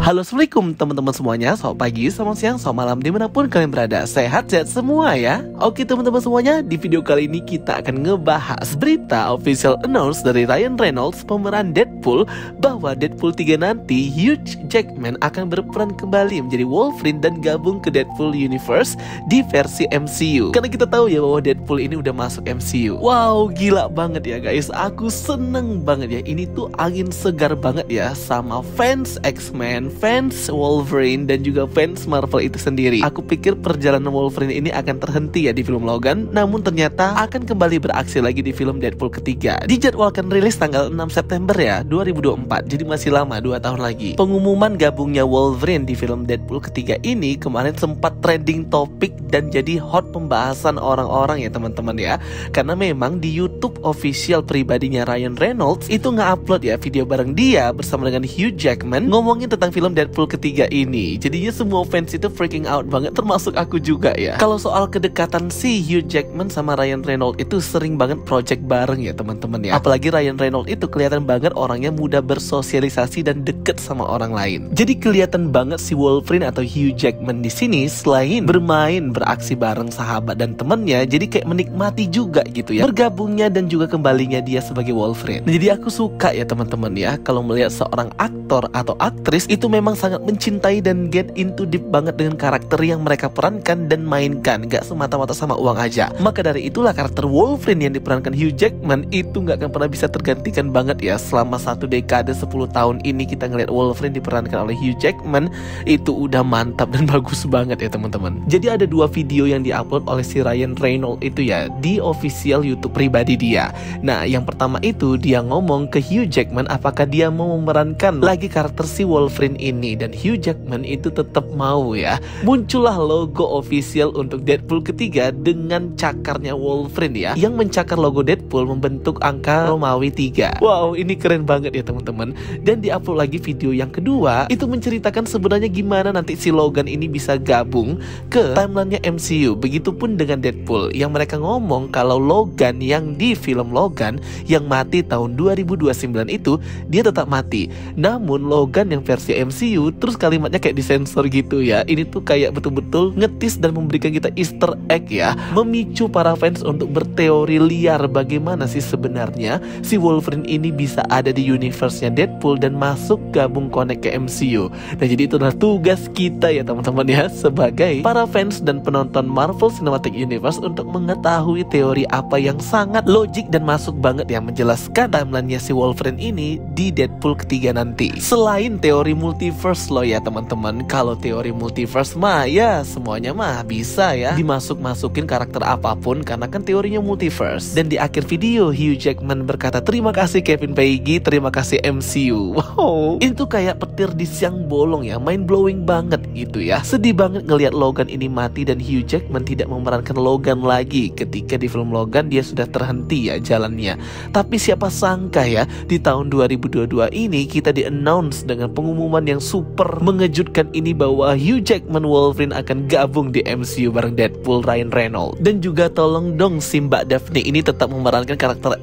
Halo, assalamualaikum teman-teman semuanya. Selamat pagi, selamat siang, selamat malam, dimanapun kalian berada. Sehat-sehat semua ya. Oke teman-teman semuanya, di video kali ini kita akan ngebahas berita official announce dari Ryan Reynolds, pemeran Deadpool, bahwa Deadpool 3 nanti Hugh Jackman akan berperan kembali menjadi Wolverine dan gabung ke Deadpool Universe di versi MCU. Karena kita tahu ya bahwa Deadpool ini udah masuk MCU. Wow, gila banget ya guys. Aku seneng banget ya. Ini tuh angin segar banget ya sama fans X-Men, fans Wolverine, dan juga fans Marvel itu sendiri. Aku pikir perjalanan Wolverine ini akan terhenti ya di film Logan, namun ternyata akan kembali beraksi lagi di film Deadpool ketiga. Dijadwalkan rilis tanggal 6 September ya 2024, jadi masih lama, 2 tahun lagi. Pengumuman gabungnya Wolverine di film Deadpool ketiga ini kemarin sempat trending topik dan jadi hot pembahasan orang-orang ya teman-teman ya. Karena memang di YouTube official pribadinya Ryan Reynolds itu nge-upload ya video bareng dia bersama dengan Hugh Jackman ngomongin tentang film Deadpool ketiga ini. Jadinya semua fans itu freaking out banget, termasuk aku juga ya. Kalau soal kedekatan si Hugh Jackman sama Ryan Reynolds itu sering banget project bareng ya teman-teman ya. Apalagi Ryan Reynolds itu kelihatan banget orangnya mudah bersosialisasi dan deket sama orang lain. Jadi kelihatan banget si Wolverine atau Hugh Jackman di sini selain bermain beraksi bareng sahabat dan temennya, jadi kayak menikmati juga gitu ya bergabungnya dan juga kembalinya dia sebagai Wolverine. Nah, jadi aku suka ya teman-teman ya kalau melihat seorang aktor atau aktris itu memang sangat mencintai dan get into deep banget dengan karakter yang mereka perankan dan mainkan, gak semata-mata sama uang aja. Maka dari itulah karakter Wolverine yang diperankan Hugh Jackman itu gak akan pernah bisa tergantikan banget ya. Selama 1 dekade 10 tahun ini kita ngeliat Wolverine diperankan oleh Hugh Jackman, itu udah mantap dan bagus banget ya teman-teman. Jadi ada 2 video yang diupload oleh si Ryan Reynolds itu ya di official YouTube pribadi dia. Nah, yang pertama itu dia ngomong ke Hugh Jackman apakah dia mau memerankan lagi karakter si Wolverine ini, dan Hugh Jackman itu tetap mau ya. Muncullah logo official untuk Deadpool ketiga dengan cakarnya Wolverine ya, yang mencakar logo Deadpool membentuk angka Romawi 3. Wow, ini keren banget ya teman-teman. Dan diupload lagi video yang kedua itu menceritakan sebenarnya gimana nanti si Logan ini bisa gabung ke timelinenya MCU. Begitupun dengan Deadpool yang mereka ngomong kalau Logan yang di film Logan yang mati tahun 2029 itu dia tetap mati. Namun Logan yang versi MCU terus kalimatnya kayak disensor gitu ya. Ini tuh kayak betul-betul ngetis dan memberikan kita easter egg ya, memicu para fans untuk berteori liar bagaimana sih sebenarnya si Wolverine ini bisa ada di universe-nya Deadpool dan masuk gabung connect ke MCU. Nah, jadi itu adalah tugas kita ya teman-teman ya sebagai para fans dan penonton Marvel Cinematic Universe untuk mengetahui teori apa yang sangat logik dan masuk banget ya menjelaskan timelinenya si Wolverine ini di Deadpool ketiga nanti. Selain teori multiverse loh ya teman-teman. Kalau teori multiverse mah ya semuanya mah bisa ya dimasuk-masukin karakter apapun karena kan teorinya multiverse. Dan di akhir video Hugh Jackman berkata terima kasih Kevin Feige, terima kasih MCU. Wow, itu kayak petir di siang bolong ya, mind blowing banget gitu ya. Sedih banget ngelihat Logan ini mati dan Hugh Jackman tidak memerankan Logan lagi ketika di film Logan dia sudah terhenti ya jalannya. Tapi siapa sangka ya di tahun 2022 ini kita di-announce dengan pengumuman yang super mengejutkan ini bahwa Hugh Jackman Wolverine akan gabung di MCU bareng Deadpool Ryan Reynolds. Dan juga tolong dong si Mbak Daphne ini tetap memerankan karakter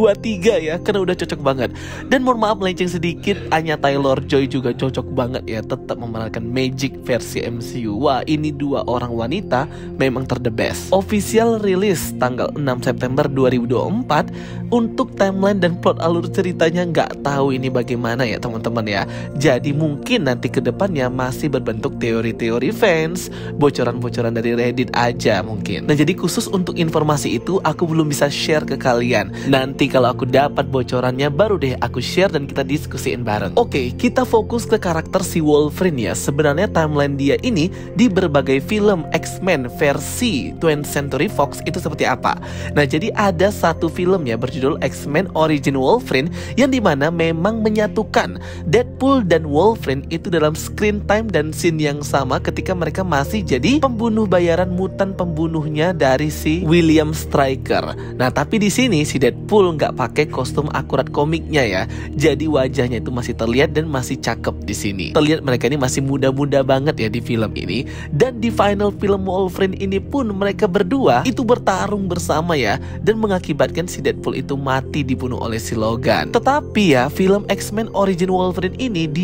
X23 ya, karena udah cocok banget. Dan mohon maaf melenceng sedikit, Anya Taylor-Joy juga cocok banget ya, tetap memerankan Magic versi MCU. Wah, ini 2 orang wanita memang the best. Official rilis tanggal 6 September 2024. Untuk timeline dan plot alur ceritanya nggak tahu ini bagaimana ya teman-teman ya. Jadi mungkin nanti ke depannya masih berbentuk teori-teori fans, bocoran-bocoran dari Reddit aja mungkin. Nah, jadi khusus untuk informasi itu aku belum bisa share ke kalian. Nanti kalau aku dapat bocorannya baru deh aku share dan kita diskusiin bareng. Oke, kita fokus ke karakter si Wolverine ya. Sebenarnya timeline dia ini di berbagai film X-Men versi 20th Century Fox itu seperti apa. Nah, jadi ada satu film ya berjudul X-Men Origin Wolverine yang dimana memang menyatukan Deadpool dan Wolverine itu dalam screen time dan scene yang sama ketika mereka masih jadi pembunuh bayaran mutan pembunuhnya dari si William Stryker. Nah, tapi di sini si Deadpool nggak pakai kostum akurat komiknya ya. Jadi wajahnya itu masih terlihat dan masih cakep di sini. Terlihat mereka ini masih muda-muda banget ya di film ini. Dan di final film Wolverine ini pun mereka berdua itu bertarung bersama ya, dan mengakibatkan si Deadpool itu mati dibunuh oleh si Logan. Tetapi ya film X-Men Origin Wolverine ini di red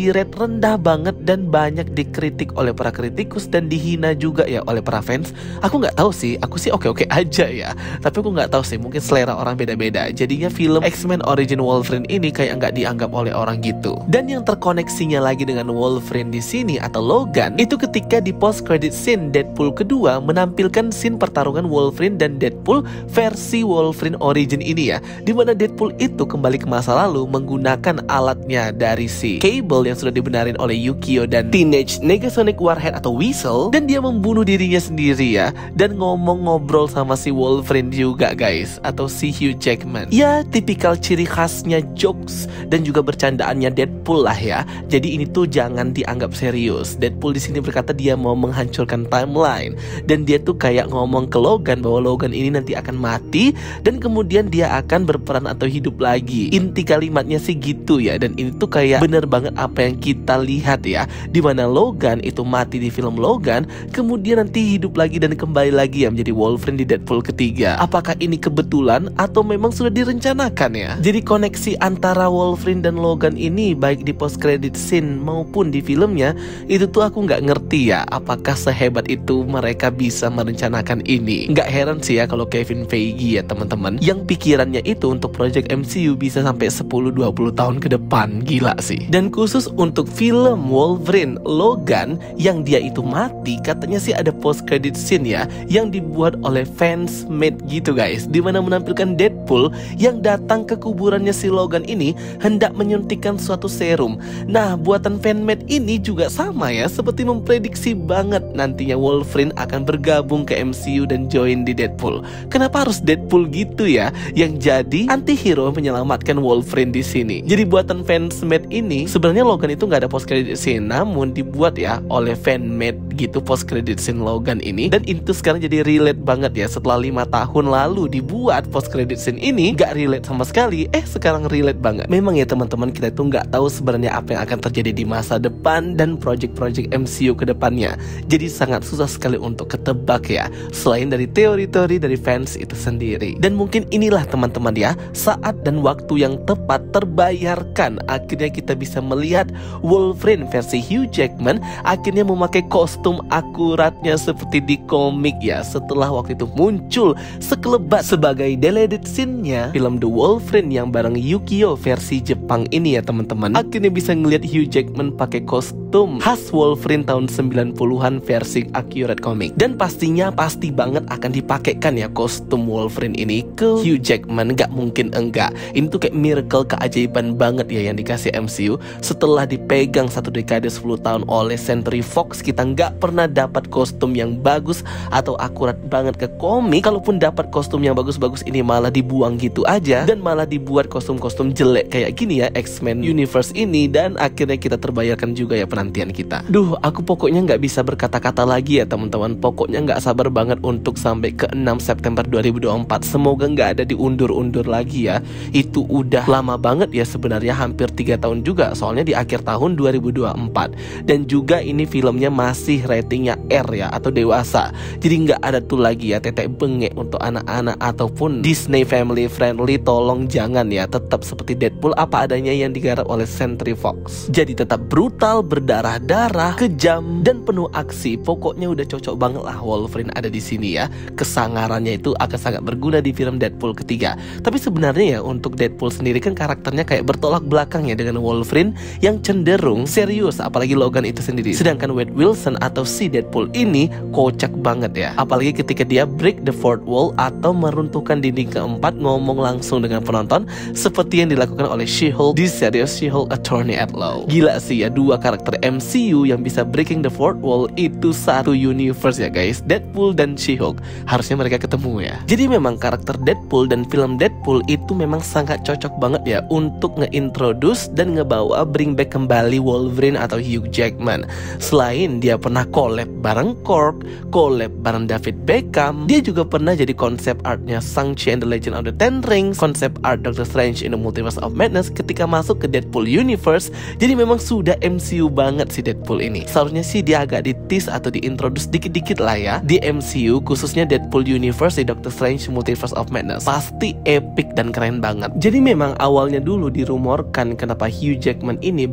rendah banget dan banyak dikritik oleh para kritikus dan dihina juga ya oleh para fans. Aku nggak tahu sih, aku sih oke-oke aja ya. Tapi aku nggak tahu sih, mungkin selera orang beda-beda. Jadinya film X-Men Origin Wolverine ini kayak nggak dianggap oleh orang gitu. Dan yang terkoneksinya lagi dengan Wolverine di sini atau Logan itu ketika di post credit scene Deadpool kedua menampilkan scene pertarungan Wolverine dan Deadpool versi Wolverine Origin ini ya, dimana Deadpool itu kembali ke masa lalu menggunakan alatnya dari si Cable yang sudah dibenarin oleh Yukio dan Teenage Negasonic Warhead atau Weasel, dan dia membunuh dirinya sendiri ya, dan ngobrol sama si Wolverine juga guys, atau si Hugh Jackman. Ya tipikal ciri khasnya jokes dan juga bercandaannya Deadpool lah ya. Jadi ini tuh jangan dianggap serius. Deadpool di sini berkata dia mau menghancurkan timeline, dan dia tuh kayak ngomong ke Logan bahwa Logan ini nanti akan mati dan kemudian dia akan berperan atau hidup lagi. Inti kalimatnya sih gitu ya, dan ini tuh kayak bener banget apa yang kita lihat ya, dimana Logan itu mati di film Logan, kemudian nanti hidup lagi dan kembali lagi ya menjadi Wolverine di Deadpool ketiga. Apakah ini kebetulan atau memang sudah direncanakan ya? Jadi koneksi antara Wolverine dan Logan ini baik di post credit scene maupun di filmnya itu tuh aku nggak ngerti ya, apakah sehebat itu mereka bisa merencanakan ini. Nggak heran sih ya kalau Kevin Feige ya teman-teman, yang pikirannya itu untuk project MCU bisa sampai 10-20 tahun ke depan. Gila sih. Dan khusus untuk film Wolverine Logan yang dia itu mati, katanya sih ada post credit scene ya yang dibuat oleh fans made gitu guys, dimana menampilkan Deadpool yang datang ke kuburannya si Logan ini hendak menyuntikkan suatu serum. Nah buatan fanmade ini juga sama ya, seperti memprediksi banget nantinya Wolverine akan bergabung ke MCU dan join di Deadpool. Kenapa harus Deadpool gitu ya yang jadi antihero menyelamatkan Wolverine di sini? Jadi buatan fansmade ini sebenarnya Logan itu nggak ada post credit scene, namun dibuat ya oleh fanmade gitu post credit scene Logan ini, dan itu sekarang jadi relate banget ya. Setelah 5 tahun lalu dibuat post credit scene ini nggak relate sama sekali, sekarang relate banget. Memang ya teman-teman, kita itu nggak tahu sebenarnya apa yang akan terjadi di masa depan dan project-project MCU ke depannya. Jadi sangat susah sekali untuk ketebak ya, selain dari teori-teori dari fans itu sendiri. Dan mungkin inilah teman-teman ya, saat dan waktu yang tepat terbayarkan. Akhirnya kita bisa melihat Wolverine versi Hugh Jackman akhirnya memakai kostum akuratnya seperti di komik ya, setelah waktu itu muncul sekelebat sebagai deleted scene-nya film The Wolverine yang bareng Yukio versi Jepang ini ya teman-teman. Akhirnya bisa ngelihat Hugh Jackman pakai kostum khas Wolverine tahun 90-an versi accurate komik, dan pastinya pasti banget akan dipakaikan ya kostum Wolverine ini ke Hugh Jackman, nggak mungkin enggak. Ini tuh kayak miracle, keajaiban banget ya yang dikasih MCU. Setelah dipegang 1 dekade 10 tahun oleh Century Fox, kita nggak pernah dapat kostum yang bagus atau akurat banget ke komik. Kalaupun dapat kostum yang bagus-bagus ini malah dibuang gitu aja, dan malah dibuat kostum-kostum jelek kayak gini ya X-Men Universe ini, dan akhirnya kita terbayarkan juga ya penantian kita. Duh, aku pokoknya nggak bisa berkata-kata lagi ya teman-teman. Pokoknya nggak sabar banget untuk sampai ke 6 September 2024. Semoga nggak ada diundur-undur lagi ya. Itu udah lama banget ya sebenarnya, hampir 3 tahun juga, soalnya di akhir tahun 2024. Dan juga ini filmnya masih ratingnya R ya, atau dewasa. Jadi nggak ada tuh lagi ya tetek bengek untuk anak-anak ataupun Disney family friendly. Tolong jangan ya, tetap seperti Deadpool apa adanya yang digarap oleh Century Fox. Jadi tetap brutal, berdarah-darah, kejam, dan penuh aksi. Pokoknya udah cocok banget lah Wolverine ada di sini ya. Kesangarannya itu akan sangat berguna di film Deadpool ketiga. Tapi sebenarnya ya untuk Deadpool sendiri kan karakternya kayak bertolak belakang ya dengan Wolverine yang cenderung serius, apalagi Logan itu sendiri. Sedangkan Wade Wilson atau si Deadpool ini kocak banget ya, apalagi ketika dia break the fourth wall atau meruntuhkan dinding keempat, ngomong langsung dengan penonton seperti yang dilakukan oleh She-Hulk di series She-Hulk Attorney at Law. Gila sih ya, 2 karakter MCU yang bisa breaking the fourth wall itu satu universe ya guys, Deadpool dan She-Hulk. Harusnya mereka ketemu ya. Jadi memang karakter Deadpool dan film Deadpool itu memang sangat cocok banget ya untuk nge-introduce dan ngebawa bring back kembali Wolverine atau Hugh Jackman. Selain dia pernah collab bareng Korg, collab bareng David Beckham, dia juga pernah jadi konsep artnya Shang-Chi and the Legend of the Ten Rings, konsep art Doctor Strange in the Multiverse of Madness ketika masuk ke Deadpool Universe. Jadi memang sudah MCU banget si Deadpool ini. Seharusnya sih dia agak di-tease atau di-introduce dikit-dikit lah ya di MCU, khususnya Deadpool Universe di Doctor Strange Multiverse of Madness. Pasti epic dan keren banget. Jadi memang awalnya dulu dirumorkan kenapa Hugh Jackman ini berhenti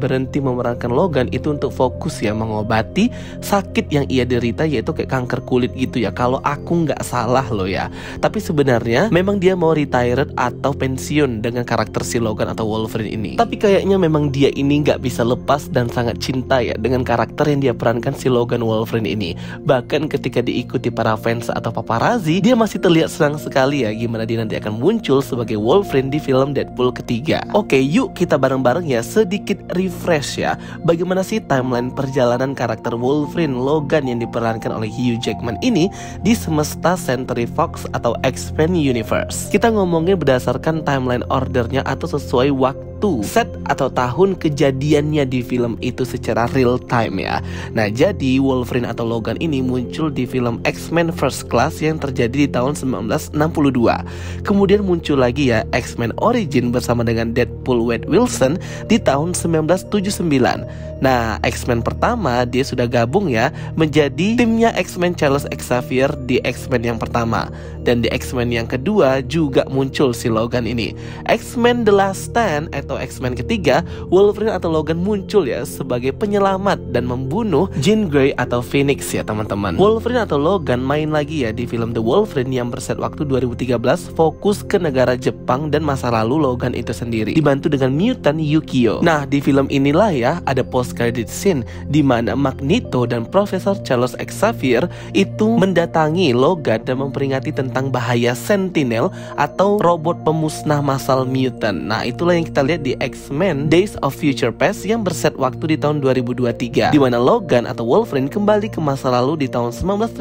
memerankan Logan itu untuk fokus ya mengobati sakit yang ia derita, yaitu kayak kanker kulit gitu ya, kalau aku nggak salah loh ya. Tapi sebenarnya memang dia mau retired atau pensiun dengan karakter si Logan atau Wolverine ini. Tapi kayaknya memang dia ini nggak bisa lepas dan sangat cinta ya dengan karakter yang dia perankan si Logan Wolverine ini. Bahkan ketika diikuti para fans atau paparazzi, dia masih terlihat senang sekali ya gimana dia nanti akan muncul sebagai Wolverine di film Deadpool ketiga. Oke, yuk kita bareng-bareng ya sedikit refresh ya, bagaimana sih timeline perjalanan karakter Wolverine Logan yang diperankan oleh Hugh Jackman ini di semesta Century Fox atau X-Men Universe. Kita ngomongin berdasarkan timeline ordernya atau sesuai waktu set atau tahun kejadiannya di film itu secara real time ya. Nah, jadi Wolverine atau Logan ini muncul di film X-Men First Class yang terjadi di tahun 1962. Kemudian muncul lagi ya X-Men Origin bersama dengan Deadpool Wade Wilson di tahun 1979. Nah, X-Men pertama dia sudah gabung ya menjadi timnya X-Men Charles Xavier di X-Men yang pertama. Dan di X-Men yang kedua juga muncul si Logan ini. X-Men The Last Stand atau X-Men ketiga, Wolverine atau Logan muncul ya sebagai penyelamat dan membunuh Jean Grey atau Phoenix ya teman-teman. Wolverine atau Logan main lagi ya di film The Wolverine yang berset waktu 2013, fokus ke negara Jepang dan masa lalu Logan itu sendiri, dibantu dengan mutant Yukio. Nah, di film inilah ya ada post credit scene di mana Magneto dan Profesor Charles Xavier itu mendatangi Logan dan memperingati tentang bahaya Sentinel atau robot pemusnah massal mutant. Nah, itulah yang kita lihat di X-Men Days of Future Past yang berset waktu di tahun 2023, di mana Logan atau Wolverine kembali ke masa lalu di tahun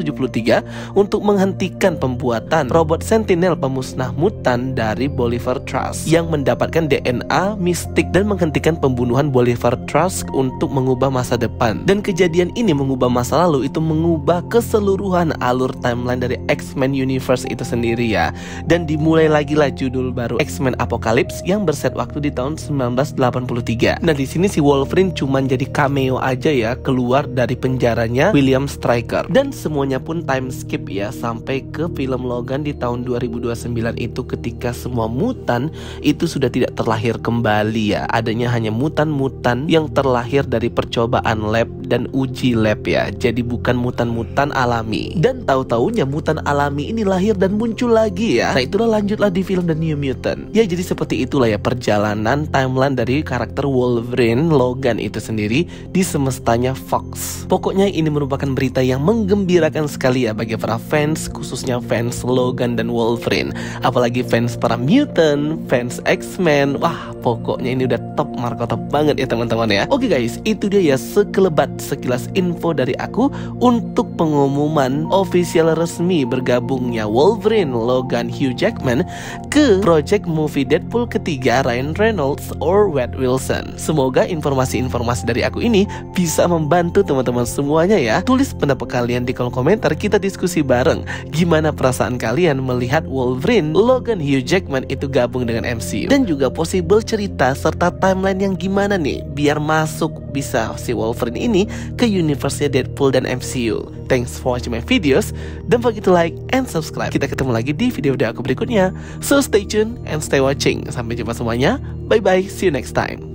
1973 untuk menghentikan pembuatan robot Sentinel pemusnah mutan dari Bolivar Trask yang mendapatkan DNA mistik dan menghentikan pembunuhan Bolivar Trask untuk mengubah masa depan. Dan kejadian ini mengubah masa lalu itu mengubah keseluruhan alur timeline dari X-Men Universe itu sendiri ya. Dan dimulai lagi lah judul baru X-Men Apocalypse yang berset waktu di tahun 1983. Nah, di sini si Wolverine cuman jadi cameo aja ya, keluar dari penjaranya William Stryker. Dan semuanya pun time skip ya sampai ke film Logan di tahun 2029 itu, ketika semua mutan itu sudah tidak terlahir kembali ya. Adanya hanya mutan-mutan yang terlahir dari percobaan lab dan uji lab ya. Jadi bukan mutan-mutan alami. Dan tahu-taunya mutan alami ini lahir dan muncul lagi ya. Nah, itulah lanjutlah di film The New Mutant. Ya, jadi seperti itulah ya perjalanan timeline dari karakter Wolverine Logan itu sendiri di semestanya Fox. Pokoknya ini merupakan berita yang menggembirakan sekali ya bagi para fans, khususnya fans Logan dan Wolverine. Apalagi fans para mutant, fans X-Men. Wah, pokoknya ini udah top, markotop banget ya teman-teman ya. Oke guys, itu dia ya sekilas info dari aku untuk pengumuman official resmi bergabungnya Wolverine Logan Hugh Jackman ke project movie Deadpool ketiga Ryan Reynolds or Wade Wilson. Semoga informasi-informasi dari aku ini bisa membantu teman-teman semuanya ya. Tulis pendapat kalian di kolom komentar, kita diskusi bareng. Gimana perasaan kalian melihat Wolverine Logan Hugh Jackman itu gabung dengan MCU? Dan juga possible cerita serta timeline yang gimana nih biar masuk bisa si Wolverine ini ke universe-nya Deadpool dan MCU. Thanks for watching my videos. Don't forget to like and subscribe. Kita ketemu lagi di video-video aku berikutnya. So stay tuned and stay watching. Sampai jumpa semuanya. Bye bye. See you next time.